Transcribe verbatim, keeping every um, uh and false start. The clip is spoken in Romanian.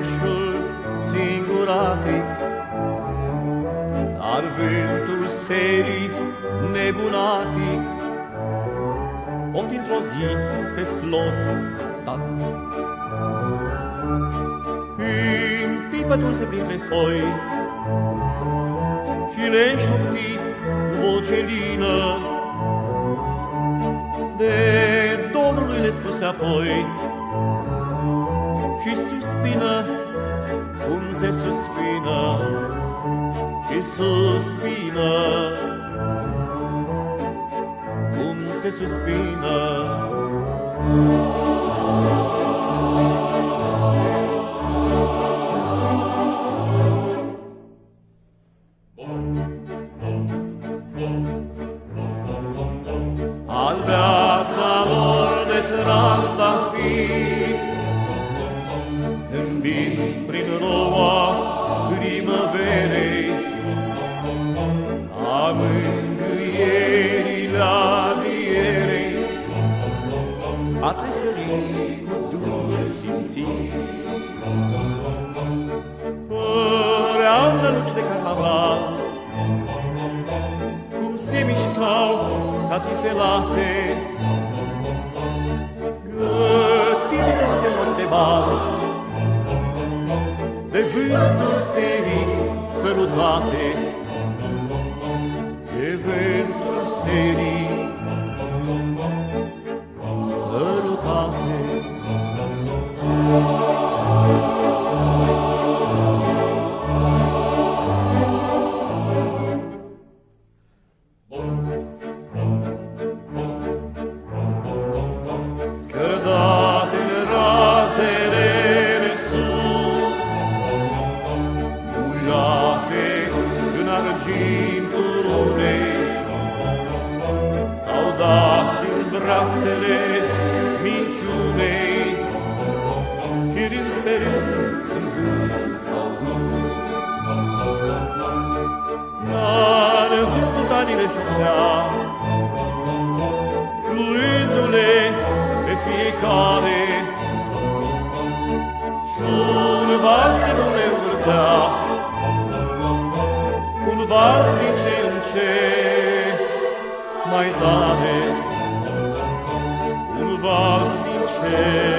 leșul singuratic, dar vântul serii nebunatic oft într-o zi pe flori dat. Împipătul-se printre foi și le șopti voce lină, de Domnului le spuse apoi și suspină cum se suspină și suspină cum se suspină. Albeața lor de trandafiri, zâmbind prin noua primăverei, a mângâierii la vierei, a tresărit cu dulce simțiri. Păreau năluci de carnaval, cum se mișcau catifelate, gătite de multe de bal, de vântul serii sărutate, de vântul serii sărutate. Scărdate în razele de sus, muiate în argintul lunei, s-au dat în brațele minciunei și rând pe rând în vânt s-au dus. Dar vântul danile șoptea, luându-le pe fiecare, și-un vals de nu le învârtea, un vals din ce în ce mai tare, un vals din ce